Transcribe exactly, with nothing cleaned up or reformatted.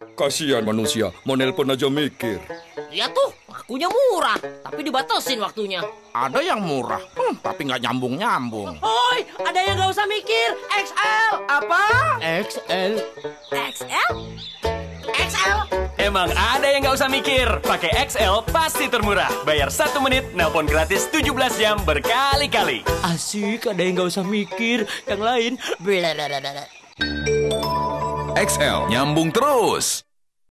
Kasihan manusia, mau nelpon aja mikir. Ya tuh, akunya murah, tapi dibatasin waktunya. Ada yang murah, hmm, tapi nggak nyambung-nyambung. Hoi, ada yang nggak usah mikir. X L. Apa? X L. X L? X L? Emang ada yang nggak usah mikir. Pakai X L pasti termurah. Bayar satu menit, nelpon gratis tujuh belas jam berkali-kali. Asik, ada yang nggak usah mikir. Yang lain, blablabla. X L nyambung terus.